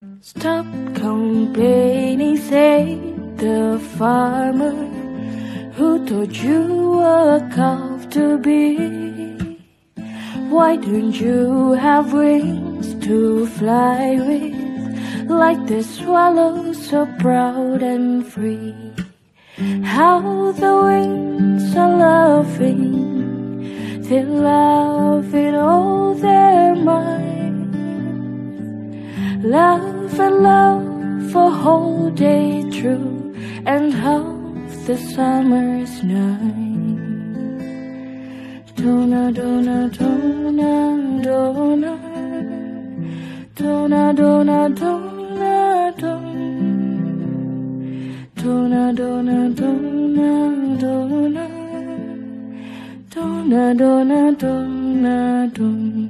Stop complaining, say the farmer who told you a calf to be. Why don't you have wings to fly with, like the swallow so proud and free? How the winds are laughing, they laugh in all their might. Laugh and laugh a whole day through, and half the summer's night. Donna, donna, donna, donna, donna, donna, donna, donna, donna, donna, donna, donna, donna, donna, donna.